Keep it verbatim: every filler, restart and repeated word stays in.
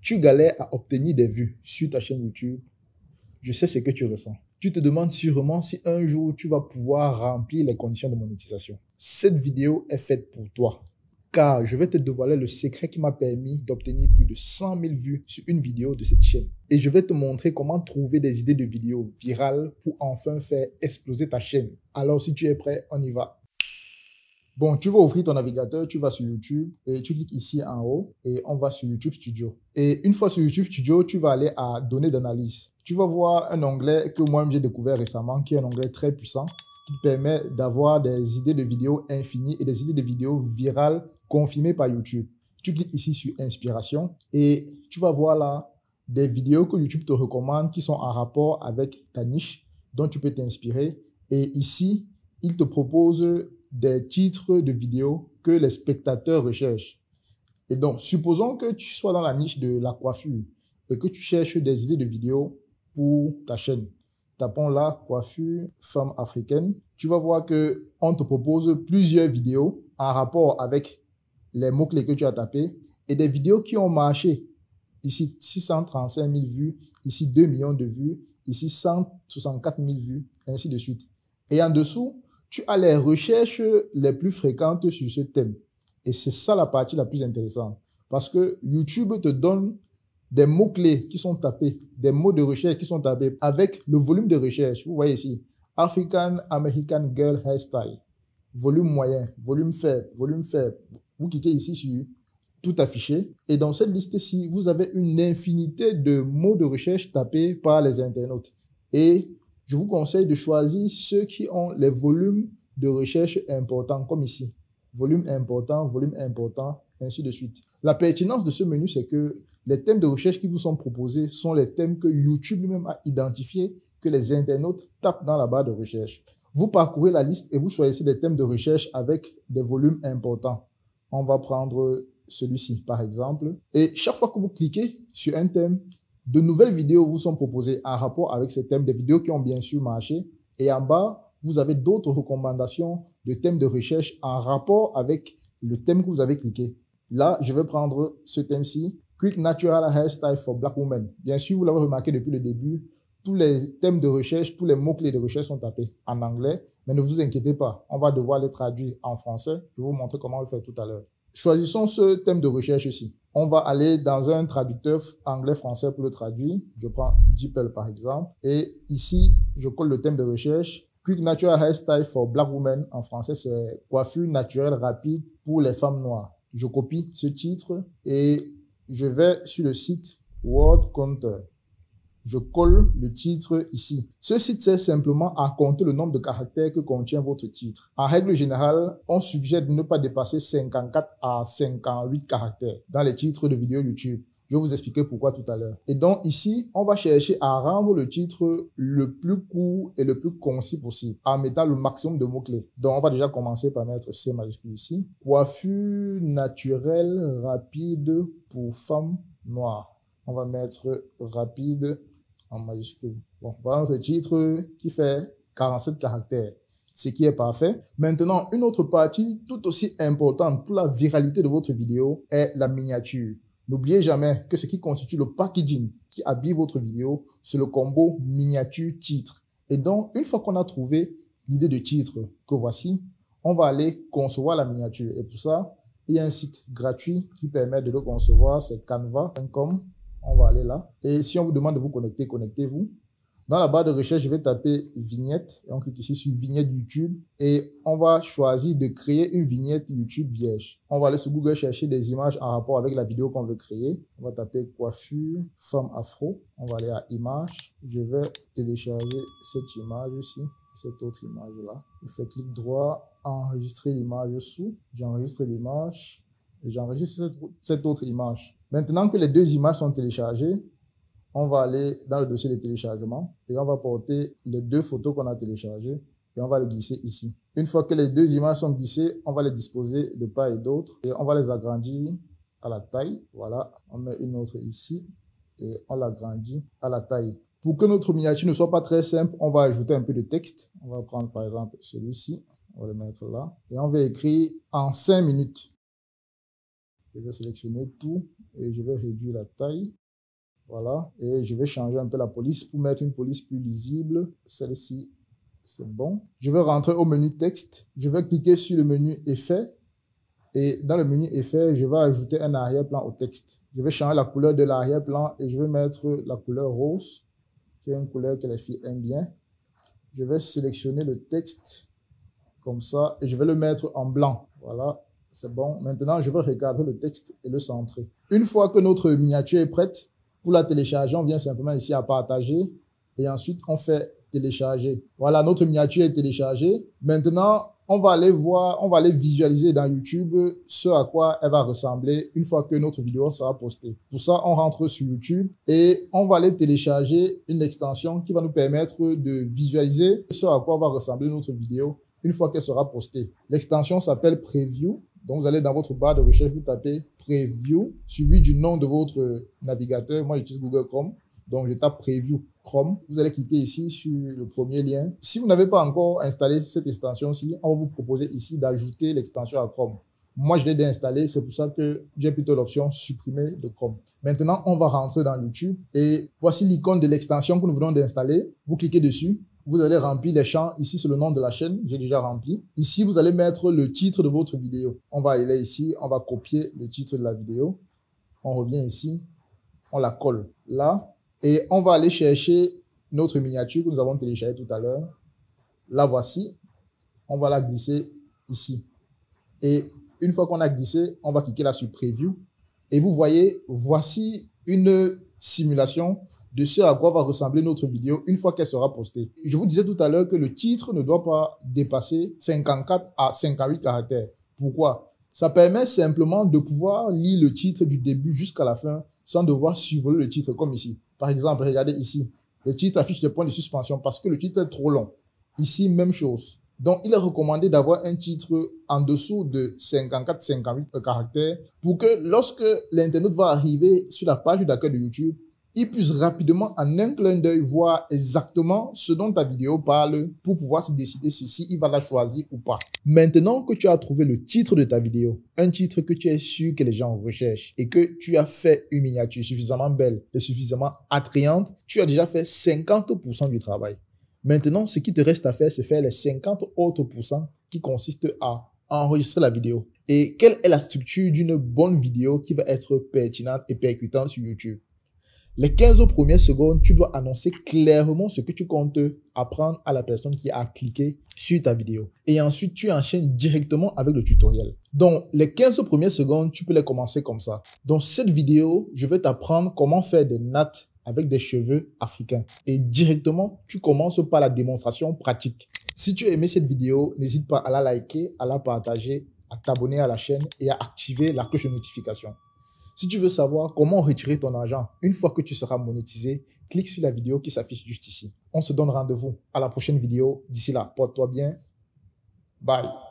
Tu galères à obtenir des vues sur ta chaîne YouTube. Je sais ce que tu ressens. Tu te demandes sûrement si un jour tu vas pouvoir remplir les conditions de monétisation. Cette vidéo est faite pour toi, car je vais te dévoiler le secret qui m'a permis d'obtenir plus de cent mille vues sur une vidéo de cette chaîne. Et je vais te montrer comment trouver des idées de vidéos virales pour enfin faire exploser ta chaîne. Alors si tu es prêt, on y va. Bon, tu vas ouvrir ton navigateur, tu vas sur YouTube et tu cliques ici en haut et on va sur YouTube Studio. Et une fois sur YouTube Studio, tu vas aller à données d'analyse. Tu vas voir un onglet que moi-même j'ai découvert récemment, qui est un onglet très puissant, qui te permet d'avoir des idées de vidéos infinies et des idées de vidéos virales confirmées par YouTube. Tu cliques ici sur Inspiration et tu vas voir là des vidéos que YouTube te recommande qui sont en rapport avec ta niche, dont tu peux t'inspirer. Et ici, il te propose des titres de vidéos que les spectateurs recherchent. Et donc, supposons que tu sois dans la niche de la coiffure et que tu cherches des idées de vidéos pour ta chaîne. Tapons là, coiffure, femme africaine. Tu vas voir que on te propose plusieurs vidéos en rapport avec les mots-clés que tu as tapés et des vidéos qui ont marché. Ici, six cent trente-cinq mille vues, ici deux millions de vues, ici cent soixante-quatre mille vues, ainsi de suite. Et en dessous, tu as les recherches les plus fréquentes sur ce thème. Et c'est ça la partie la plus intéressante. Parce que YouTube te donne des mots-clés qui sont tapés, des mots de recherche qui sont tapés avec le volume de recherche. Vous voyez ici, African American Girl Hairstyle. Volume moyen, volume faible, volume faible. Vous cliquez ici sur tout affiché. Et dans cette liste-ci, vous avez une infinité de mots de recherche tapés par les internautes. Et je vous conseille de choisir ceux qui ont les volumes de recherche importants, comme ici. Volume important, volume important, ainsi de suite. La pertinence de ce menu, c'est que les thèmes de recherche qui vous sont proposés sont les thèmes que YouTube lui-même a identifiés, que les internautes tapent dans la barre de recherche. Vous parcourez la liste et vous choisissez des thèmes de recherche avec des volumes importants. On va prendre celui-ci, par exemple. Et chaque fois que vous cliquez sur un thème, de nouvelles vidéos vous sont proposées en rapport avec ces thèmes, des vidéos qui ont bien sûr marché. Et en bas, vous avez d'autres recommandations de thèmes de recherche en rapport avec le thème que vous avez cliqué. Là, je vais prendre ce thème-ci, Quick Natural Hairstyle for Black Women. Bien sûr, vous l'avez remarqué depuis le début, tous les thèmes de recherche, tous les mots-clés de recherche sont tapés en anglais. Mais ne vous inquiétez pas, on va devoir les traduire en français. Je vais vous montrer comment le faire tout à l'heure. Choisissons ce thème de recherche-ci. On va aller dans un traducteur anglais-français pour le traduire. Je prends DeepL par exemple. Et ici, je colle le thème de recherche. Quick Natural Hairstyle for Black Women. En français, c'est coiffure naturelle rapide pour les femmes noires. Je copie ce titre et je vais sur le site Word Counter. Je colle le titre ici. Ce site sert simplement à compter le nombre de caractères que contient votre titre. En règle générale, on suggère de ne pas dépasser cinquante-quatre à cinquante-huit caractères dans les titres de vidéos YouTube. Je vais vous expliquer pourquoi tout à l'heure. Et donc ici, on va chercher à rendre le titre le plus court et le plus concis possible en mettant le maximum de mots-clés. Donc on va déjà commencer par mettre C majuscule ici. Coiffure naturelle rapide pour femmes noires. On va mettre rapide en majuscule. Bon, voilà ce titre qui fait quarante-sept caractères, ce qui est parfait. Maintenant, une autre partie tout aussi importante pour la viralité de votre vidéo est la miniature. N'oubliez jamais que ce qui constitue le packaging qui habille votre vidéo, c'est le combo miniature-titre. Et donc, une fois qu'on a trouvé l'idée de titre que voici, on va aller concevoir la miniature. Et pour ça, il y a un site gratuit qui permet de le concevoir, c'est canva point com. On va aller là. Et si on vous demande de vous connecter, connectez-vous. Dans la barre de recherche, je vais taper vignette. Et on clique ici sur vignette YouTube. Et on va choisir de créer une vignette YouTube vierge. On va aller sur Google chercher des images en rapport avec la vidéo qu'on veut créer. On va taper coiffure, femme afro. On va aller à images. Je vais télécharger cette image-ci. Cette autre image-là. Je fais clic droit, enregistrer l'image sous. J'enregistre l'image. Et j'enregistre cette, cette autre image. Maintenant que les deux images sont téléchargées, on va aller dans le dossier de téléchargement et on va porter les deux photos qu'on a téléchargées et on va les glisser ici. Une fois que les deux images sont glissées, on va les disposer de part et d'autre et on va les agrandir à la taille. Voilà, on met une autre ici et on l'agrandit à la taille. Pour que notre miniature ne soit pas très simple, on va ajouter un peu de texte. On va prendre par exemple celui-ci, on va le mettre là et on va écrire en cinq minutes. Je vais sélectionner tout et je vais réduire la taille. Voilà, et je vais changer un peu la police pour mettre une police plus lisible. Celle-ci, c'est bon. Je vais rentrer au menu texte. Je vais cliquer sur le menu effet. Et dans le menu effet, je vais ajouter un arrière-plan au texte. Je vais changer la couleur de l'arrière-plan et je vais mettre la couleur rose, qui est une couleur que les filles aiment bien. Je vais sélectionner le texte comme ça et je vais le mettre en blanc. Voilà, c'est bon. Maintenant, je vais regarder le texte et le centrer. Une fois que notre miniature est prête, pour la télécharger, on vient simplement ici à partager et ensuite on fait télécharger. Voilà, notre miniature est téléchargée. Maintenant, on va aller voir, on va aller visualiser dans YouTube ce à quoi elle va ressembler une fois que notre vidéo sera postée. Pour ça, on rentre sur YouTube et on va aller télécharger une extension qui va nous permettre de visualiser ce à quoi va ressembler notre vidéo une fois qu'elle sera postée. L'extension s'appelle Preview. Donc, vous allez dans votre barre de recherche, vous tapez Preview, suivi du nom de votre navigateur. Moi, j'utilise Google Chrome. Donc, je tape Preview Chrome. Vous allez cliquer ici sur le premier lien. Si vous n'avez pas encore installé cette extension-ci, on va vous proposer ici d'ajouter l'extension à Chrome. Moi, je l'ai déinstallé. C'est pour ça que j'ai plutôt l'option supprimer de Chrome. Maintenant, on va rentrer dans YouTube. Et voici l'icône de l'extension que nous venons d'installer. Vous cliquez dessus. Vous allez remplir les champs. Ici, c'est le nom de la chaîne. J'ai déjà rempli. Ici, vous allez mettre le titre de votre vidéo. On va aller ici. On va copier le titre de la vidéo. On revient ici. On la colle là. Et on va aller chercher notre miniature que nous avons téléchargée tout à l'heure. La voici. On va la glisser ici. Et une fois qu'on a glissé, on va cliquer là sur Preview. Et vous voyez, voici une simulation de ce à quoi va ressembler notre vidéo une fois qu'elle sera postée. Je vous disais tout à l'heure que le titre ne doit pas dépasser cinquante-quatre à cinquante-huit caractères. Pourquoi? Ça permet simplement de pouvoir lire le titre du début jusqu'à la fin sans devoir survoler le titre comme ici. Par exemple, regardez ici. Le titre affiche des points de suspension parce que le titre est trop long. Ici, même chose. Donc, il est recommandé d'avoir un titre en dessous de cinquante-quatre à cinquante-huit caractères pour que lorsque l'internaute va arriver sur la page d'accueil de YouTube, il puisse rapidement, en un clin d'œil, voir exactement ce dont ta vidéo parle pour pouvoir se décider sur si il va la choisir ou pas. Maintenant que tu as trouvé le titre de ta vidéo, un titre que tu es sûr que les gens recherchent et que tu as fait une miniature suffisamment belle et suffisamment attrayante, tu as déjà fait cinquante pour cent du travail. Maintenant, ce qui te reste à faire, c'est faire les cinquante autres pourcents qui consistent à enregistrer la vidéo. Et quelle est la structure d'une bonne vidéo qui va être pertinente et percutante sur YouTube? Les quinze premières secondes, tu dois annoncer clairement ce que tu comptes apprendre à la personne qui a cliqué sur ta vidéo. Et ensuite, tu enchaînes directement avec le tutoriel. Donc, les quinze premières secondes, tu peux les commencer comme ça. Dans cette vidéo, je vais t'apprendre comment faire des nattes avec des cheveux africains. Et directement, tu commences par la démonstration pratique. Si tu as aimé cette vidéo, n'hésite pas à la liker, à la partager, à t'abonner à la chaîne et à activer la cloche de notification. Si tu veux savoir comment retirer ton argent une fois que tu seras monétisé, clique sur la vidéo qui s'affiche juste ici. On se donne rendez-vous à la prochaine vidéo. D'ici là, porte-toi bien. Bye.